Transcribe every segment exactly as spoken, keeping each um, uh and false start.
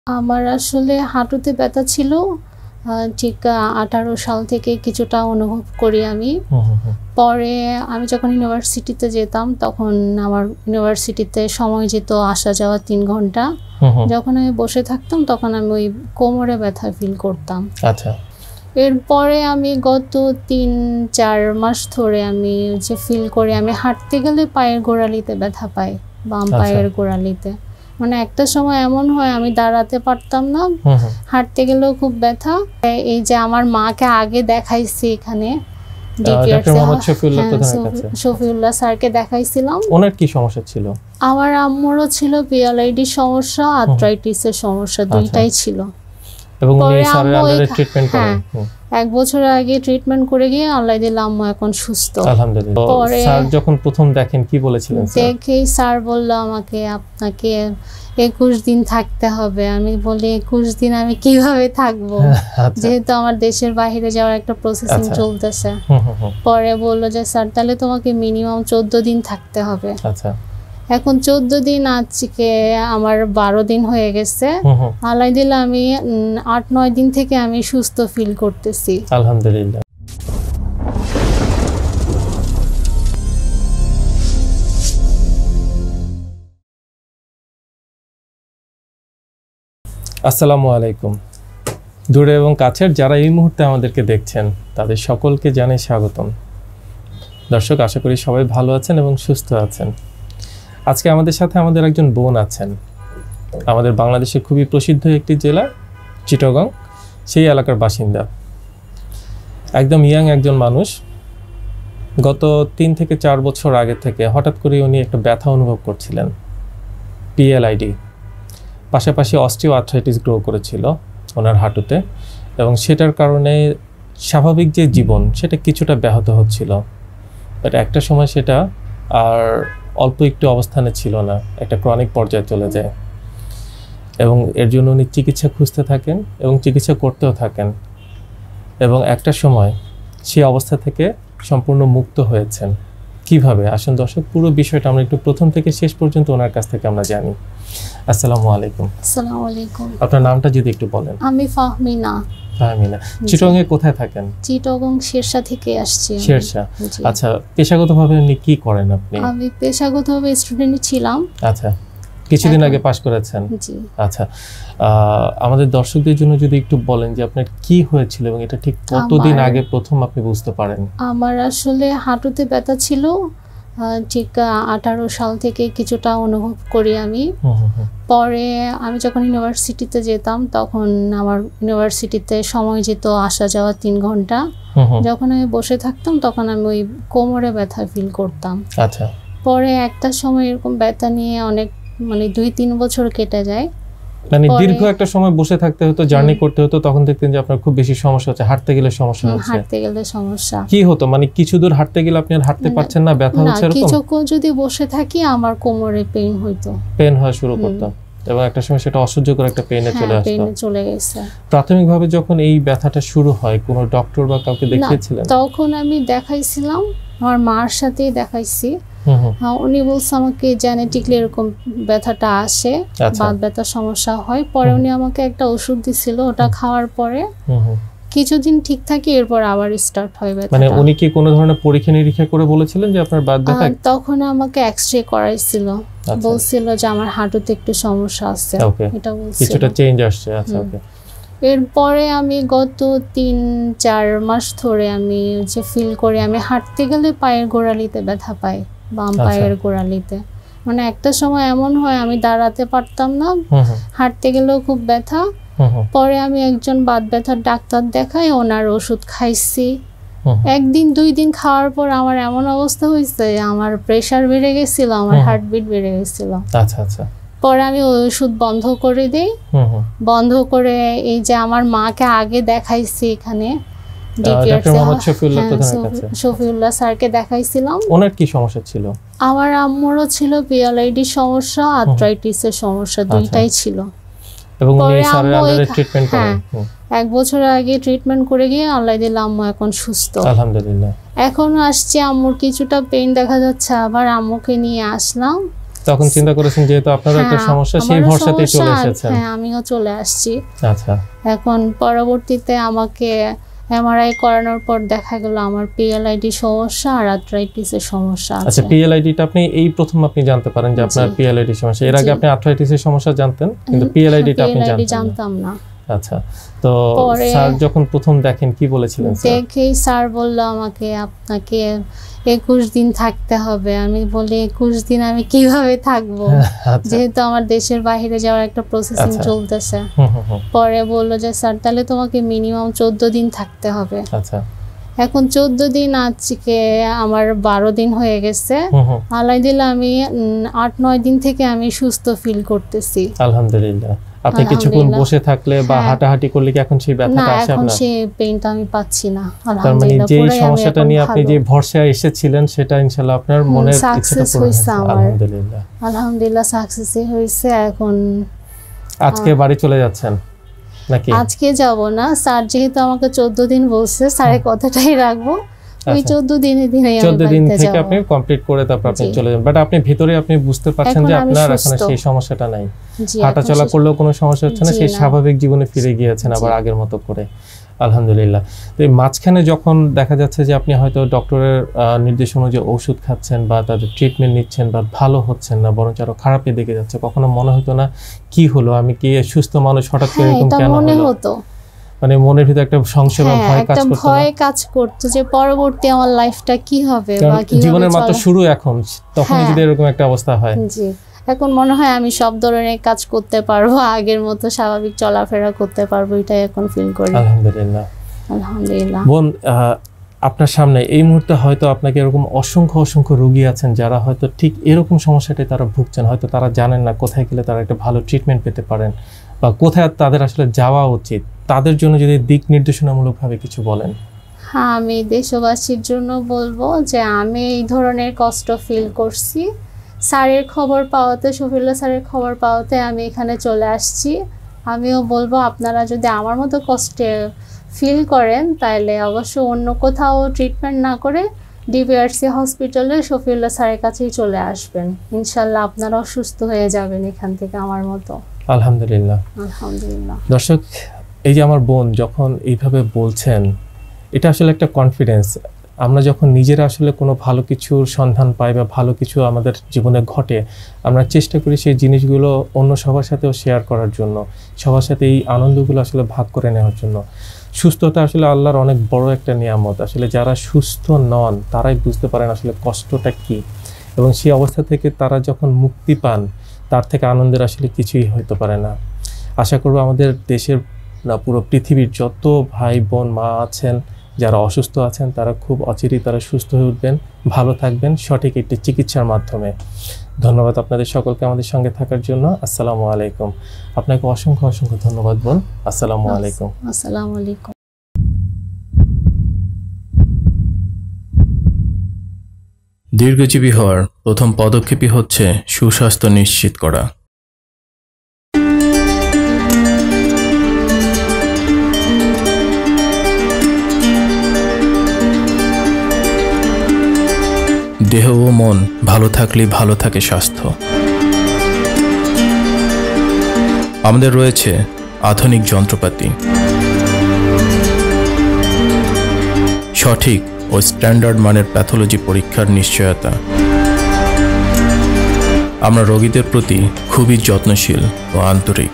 আমার আসলে হাঁটুতে ব্যথা ছিল ঠিক আঠারো সাল থেকে কিছুটা অনুভব করি আমি। পরে আমি যখন ইউনিভার্সিটিতে যেতাম তখন আমার ইউনিভার্সিটিতে সময় যেত আসা যাওয়া তিন ঘন্টা। যখন আমি বসে থাকতাম তখন আমি ওই কোমরে ব্যথা ফিল করতাম। আচ্ছা। এরপরে আমি গত তিন চার মাস ধরে আমি যে ফিল করি আমি হাঁটতে গেলে পায়ের গোড়ালিতে ব্যথা পাই, বাম পায়ের গোড়ালিতে। মানে একটা সময় এমন হয় আমি দাঁড়াতে পারতাম না, হাঁটতে গেলেও খুব ব্যথা। এই যে আমার মাকে আগে দেখাইছি এখানে শফিউল্লাহ স্যারকে দেখাইছিলাম। ওনার কি সমস্যা ছিল? আমার আম্মুরও ছিল পিএলআইডি সমস্যা, আর্থ্রাইটিসের সমস্যা, দুইটাই ছিল। এবং উনি স্যারের আন্ডারে ট্রিটমেন্ট করেন। এক বছর আগে ট্রিটমেন্ট করে গিয়ে আল্লাহ দিল আম্মু এখন সুস্থ আলহামদুলিল্লাহ। পরে স্যার যখন প্রথম দেখেন কি বলেছিলেন? দেখেই স্যার বলল আমাকে আপনাকে একুশ দিন থাকতে হবে। আমি বলি একুশ দিন আমি কিভাবে থাকবো, যেহেতু আমার দেশের বাইরে যাওয়ার একটা প্রসেসিং চলতেছে। পরে বললো যে স্যার তাহলে তোমাকে মিনিমাম চোদ্দ দিন থাকতে হবে। আচ্ছা। এখন চোদ্দ দিন, আজকে আমার বারো দিন হয়ে গেছে। আল্লাহ দিলে আমি আট নয় দিন থেকে আমি সুস্থ ফিল করতেছি আলহামদুলিল্লাহ। আসসালামু আলাইকুম। দূরে এবং কাছের যারা এই মুহূর্তে আমাদেরকে দেখছেন তাদের সকলকে জানাই স্বাগতম। দর্শক, আশা করি সবাই ভালো আছেন এবং সুস্থ আছেন। আজকে আমাদের সাথে আমাদের একজন বোন আছেন, আমাদের বাংলাদেশের খুবই প্রসিদ্ধ একটি জেলা চিটাগং, সেই এলাকার বাসিন্দা। একদম ইয়াং একজন মানুষ। গত তিন থেকে চার বছর আগে থেকে হঠাৎ করে উনি একটা ব্যথা অনুভব করছিলেন, পিএলআইডি। পাশাপাশি অস্টিও আর্থ্রাইটিস গ্রো করেছিল ওনার হাঁটুতে, এবং সেটার কারণে স্বাভাবিক যে জীবন সেটা কিছুটা ব্যাহত হচ্ছিল। বাট একটা সময় সেটা আর অল্প একটু অবস্থানে ছিল না, একটা ক্রনিক পর্যায়ে চলে যায়। এবং এর জন্য উনি চিকিৎসা খুঁজতে থাকেন এবং চিকিৎসা করতেও থাকেন, এবং একটা সময় সেই অবস্থা থেকে সম্পূর্ণ মুক্ত হয়েছেন। কিভাবে? আসুন দর্শক, পুরো বিষয়টা আমরা একটু প্রথম থেকে শেষ পর্যন্ত ওনার কাছ থেকে আমরা জানি। আসসালামু আলাইকুম। আসসালামু আলাইকুম। আপনার নামটা যদি একটু বলেন। আমি ফাহমিনা। ফাহমিনা, চিটাগং এ কোথায় থাকেন? চিটাগং শেরশা থেকে আসছি। শেরশা। আচ্ছা, পেশাগতভাবে আপনি কি করেন আপনি? আমি পেশাগতভাবে স্টুডেন্ট ছিলাম। আচ্ছা, কিছুদিন আগে পাশ করেছেন? জি। আচ্ছা, আমাদের দর্শকদের জন্য যদি একটু বলেন যে আপনার কি হয়েছিল এবং এটা ঠিক কতদিন আগে প্রথম আপনি বুঝতে পারেন? আমার আসলে হাঁটুতে ব্যথা ছিল ঠিক আঠারো সাল থেকে কিছুটা অনুভব করি আমি। পরে আমি যখন ইউনিভার্সিটিতে যেতাম তখন আমার ইউনিভার্সিটিতে সময় যেত আসা যাওয়া তিন ঘন্টা। যখন আমি বসে থাকতাম তখন আমি ওই কোমরে ব্যথা ফিল করতাম। আচ্ছা। পরে একটা সময় এরকম ব্যথা নিয়ে অনেক মানে দুই তিন বছর কেটে যায়। মানে দীর্ঘ একটা সময় বসে থাকতে হতো, জার্নি করতে হতো, তখন দেখতেন যে আপনার খুব বেশি সমস্যা হচ্ছে, হাঁটতে গেলে সমস্যা হচ্ছে। হাঁটতে গেলে সমস্যা কি হতো? মানে কিছু দূর হাঁটতে গেলে আপনি আর হাঁটতে পারছেন না, ব্যথা হচ্ছে এরকম? কিছুক্ষণ যদি বসে থাকি আমার কোমরে পেইন হইতো, পেইন হওয়া শুরু করতো, এবং একটা সময় সেটা অসহ্যকর একটা পেইনে চলে আসতো। পেইনে চলে গেছে। প্রাথমিকভাবে যখন এই ব্যথাটা শুরু হয় কোনো ডক্টর বা কাউকে দেখিয়েছিলেন? তখন আমি দেখাইছিলাম, আমার মার সাথেই দেখাইছি। উনি বলছে আমাকে জেনেটিকলি এরকম ব্যথাটা আসে, বাত ব্যথার সমস্যা হয়। পরে উনি আমাকে একটা ওষুধ দিছিল, ওটা খাওয়ার পরে কিছুদিন ঠিক থাকে, এরপর আবার স্টার্ট হয় ব্যথা। মানে উনি কি কোনো ধরনের পরীক্ষা নিরীক্ষা করে বলেছিলেন যে আপনার বাত ব্যথা? তখন আমাকে এক্স-রে করাইছিল, বলছিল যে আমার হাঁটুতে একটু সমস্যা আছে, এটা বলছিল, কিছুটা চেঞ্জ আসছে। আচ্ছা, ওকে। এরপরে আমি গত তিন চার মাস ধরে আমি যে ফিল করি আমি হাঁটতে গেলে পায়ের গোড়ালিতে ব্যথা পাই, বাম পায়ের গোড়ালিতে। মানে একটা সময় এমন হয় আমি দাঁড়াতে পারতাম না, হাঁটতে গেলেও খুব ব্যথা। পরে আমি একজন বাত ব্যথার ডাক্তার দেখাই, ওনার ওষুধ খাইছি। একদিন দুই দিন খাওয়ার পর আমার এমন অবস্থা হয়েছে, আমার প্রেসার বেড়ে গেছিল, আমার হার্টবিট বেড়ে গেছিল। আচ্ছা আচ্ছা। পরে আমি ওই ওষুধ বন্ধ করে দিই। বন্ধ করে এই যে আমার মাকে আগে দেখাইছি এখানে শফিউল্লাহ স্যারকে দেখাইছিলাম। ওনার কি সমস্যা ছিল? আমার আম্মুরও ছিল পিএলআইডি সমস্যা, আর্থ্রাইটিসের সমস্যা, দুইটাই ছিল। এবং উনি স্যারের আন্ডারে ট্রিটমেন্ট করেন। এক বছর আগে ট্রিটমেন্ট করে গিয়ে আল্লাহ দিল আম্মু এখন সুস্থ আলহামদুলিল্লাহ। এখন আসছে, আম্মুর কিছুটা পেইন দেখা যাচ্ছে, আবার আম্মুকে নিয়ে আসলাম। তখন চিন্তা করেছেন যেহেতু আপনার একটা সমস্যা, সেই ভরসাতেই চলে এসেছেন। হ্যাঁ, আমিও চলে আসছি। আচ্ছা, এখন পরবর্তীতে আমাকে এমআরআই করানোর পর দেখা গেল আমার পিএলআইডি সমস্যা আর আর্থ্রাইটিসের সমস্যা আছে। আচ্ছা, পিএলআইডিটা আপনি এই প্রথম আপনি জানতে পারেন যে আপনার পিএলআইডি সমস্যা। এর আগে আপনি আর্থ্রাইটিসের সমস্যা জানতেন, কিন্তু পিএলআইডিটা আপনি জানতাম না। আচ্ছা, তো স্যার যখন প্রথম দেখেন কি বলেছিলেন? দেখেই স্যার বলল আমাকে আপনাকে একুশ দিন থাকতে হবে। আমি বলি একুশ দিন আমি কিভাবে থাকবো, যেহেতু আমার দেশের বাইরে যাওয়ার একটা প্রসেসিং চলতেছে। পরে বললো যে স্যার তাহলে তোমাকে মিনিমাম চোদ্দ দিন থাকতে হবে। আচ্ছা, এখন চোদ্দ দিন, আজকে আমার বারো দিন হয়ে গেছে। আল্লাহ দিলে আমি আট নয় দিন থেকে আমি সুস্থ ফিল করতেছি, আলহামদুলিল্লাহ। আপনি কিছুক্ষণ বসে থাকলে বা হাঁটাহাঁটি করলে কি এখন সেই ব্যথাটা আসে আপনার? এখন সেই পেইনটা আমি পাচ্ছি না, তার মানে যে সমস্যাটা নিয়ে আপনি যে ভরসায় এসেছিলেন সেটা ইনশাআল্লাহ আপনার মনের ইচ্ছাটা পূরণ হয়েছে। আলহামদুলিল্লাহ, আলহামদুলিল্লাহ সাকসেসই হয়েছে। এখন আজকে বাড়ি চলে যাচ্ছেন নাকি? আজকে যাব না, স্যার যেহেতু আমাকে চোদ্দ দিন বলছে, স্যারের কথাটাই রাখবো। ওই চোদ্দ দিনের দিনে চোদ্দ দিন থেকে আপনি কমপ্লিট করে তারপর আপনি চলে যাবেন। বাট আপনি ভিতরে আপনি বুঝতে পারছেন যে আপনার এখন সেই সমস্যাটা নাই, হাঁটাচলা করলেও কোনো সমস্যা হচ্ছে না, সেই স্বাভাবিক জীবনে ফিরে গিয়েছেন আবার আগের মতো করে। আলহামদুলিল্লাহ। তো এই মাঝখানে যখন দেখা যাচ্ছে যে আপনি হয়তো ডক্টরের নির্দেশ অনুযায়ী ওষুধ খাচ্ছেন বা তাদের ট্রিটমেন্ট নিচ্ছেন বা ভালো হচ্ছেন না, বরঞ্চ আরো খারাপের দিকে যাচ্ছে, কখনো মনে হতো না কি হলো, আমি কি সুস্থ মানুষ হঠাৎ করে এরকম কেন হলো? মানে মনের ভিতরে একটা সংশয় বা ভয় কাজ করতো, ভয় কাজ করতো যে পরবর্তী আমার লাইফটা কি হবে বা কি জীবনের মাত্র শুরু এখন, তখন যদি এরকম একটা অবস্থা হয়। জি, এখন মনে হয় আমি সব ধরনের কাজ করতে পারবো, আগের মতো স্বাভাবিক চলাফেরা করতে পারবো, এটাই এখন ফিল করি। আলহামদুলিল্লাহ, আলহামদুলিল্লাহ। বোন, আপনার সামনে এই মুহূর্তে হয়তো আপনাকে এরকম অসংখ্য অসংখ্য রোগী আছেন যারা হয়তো ঠিক এরকম সমস্যাটাই তারা ভুগছেন, হয়তো তারা জানেন না কোথায় গেলে তারা একটা ভালো ট্রিটমেন্ট পেতে পারেন বা কোথায় তাদের আসলে যাওয়া উচিত। তাদের জন্য যদি দিক নির্দেশনামূলকভাবে কিছু বলেন। হ্যাঁ, আমি দেশবাসীর জন্য বলবো যে আমি এই ধরনের কষ্ট ফিল করছি, স্যারের খবর পাওয়াতে, শফিউল্লাহ স্যারের খবর পাওয়াতে আমি এখানে চলে আসছি। আমিও বলবো আপনারা যদি আমার মতো কষ্টে ফিল করেন তাহলে অবশ্য অন্য কোথাও ট্রিটমেন্ট না করে ডিবিআরসি হসপিটালে শফিউল্লাহ স্যারের কাছেই চলে আসবেন। ইনশাল্লাহ আপনারাও সুস্থ হয়ে যাবেন এখান থেকে আমার মতো। আলহামদুলিল্লাহ, আলহামদুলিল্লাহ। দর্শক, এই যে আমার বোন যখন এইভাবে বলছেন, এটা আসলে একটা কনফিডেন্স। আমরা যখন নিজেরা আসলে কোনো ভালো কিছুর সন্ধান পাই বা ভালো কিছু আমাদের জীবনে ঘটে, আমরা চেষ্টা করি সেই জিনিসগুলো অন্য সবার সাথেও শেয়ার করার জন্য, সবার সাথে এই আনন্দগুলো আসলে ভাগ করে নেওয়ার জন্য। সুস্থতা আসলে আল্লাহর অনেক বড় একটা নিয়ামত। আসলে যারা সুস্থ নন তারাই বুঝতে পারেন আসলে কষ্টটা কী, এবং সেই অবস্থা থেকে তারা যখন মুক্তি পান তার থেকে আনন্দের আসলে কিছুই হতে পারে না। আশা করব আমাদের দেশের না পুরো পৃথিবীর যত ভাই বোন মা আছেন যারা অসুস্থ আছেন তারা খুব অচিরেই তারা সুস্থ হয়ে উঠবেন, ভালো থাকবেন সঠিক একটি চিকিৎসার মাধ্যমে। ধন্যবাদ আপনাদের সকলকে আমাদের সঙ্গে থাকার জন্য। আসসালামু আলাইকুম। আপনাকে অসংখ্য অসংখ্য ধন্যবাদ বোন। আসসালামু আলাইকুম। আসসালামু আলাইকুম। দীর্ঘজীবী হওয়ার প্রথম পদক্ষেপই হচ্ছে সুস্বাস্থ্য নিশ্চিত করা। দেহ ও মন ভালো থাকলেই ভালো থাকে স্বাস্থ্য। আমাদের রয়েছে আধুনিক যন্ত্রপাতি, সঠিক ও স্ট্যান্ডার্ড মানের প্যাথোলজি পরীক্ষার নিশ্চয়তা। আমরা রোগীদের প্রতি খুবই যত্নশীল ও আন্তরিক।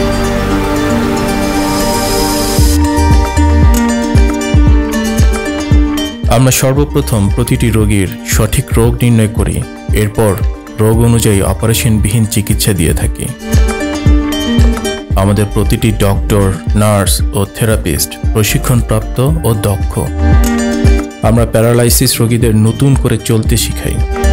আমরা সর্বপ্রথম প্রতিটি রোগীর সঠিক রোগ নির্ণয় করি, এরপর রোগ অনুযায়ী অপারেশনবিহীন চিকিৎসা দিয়ে থাকি। আমাদের প্রতিটি ডক্টর, নার্স ও থেরাপিস্ট প্রশিক্ষণপ্রাপ্ত ও দক্ষ। আমরা প্যারালাইসিস রোগীদের নতুন করে চলতে শিখাই।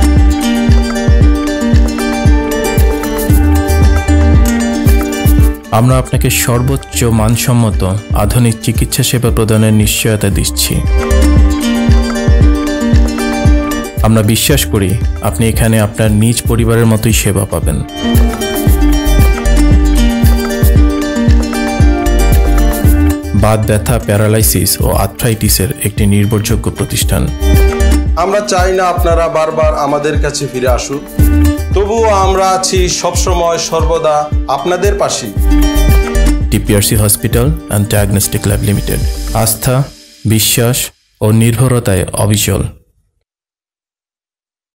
আমরা আপনাকে সর্বোচ্চ মানসম্মত আধুনিক চিকিৎসা সেবা প্রদানের নিশ্চয়তা দিচ্ছি। আমরা বিশ্বাস করি আপনি এখানে আপনার নিজ পরিবারের মতোই সেবা পাবেন। বাত ব্যথা, প্যারালাইসিস ও আর্থ্রাইটিসের একটি নির্ভরযোগ্য প্রতিষ্ঠান। আমরা চাই না আপনারা বারবার আমাদের কাছে ফিরে আসুন। তবুও আমরা আছি সবসময় সর্বদা আপনাদের পাশে। TPRC hospital and diagnostic lab limited, আস্থা, বিশ্বাস ও নির্ভরতায় অবিচল।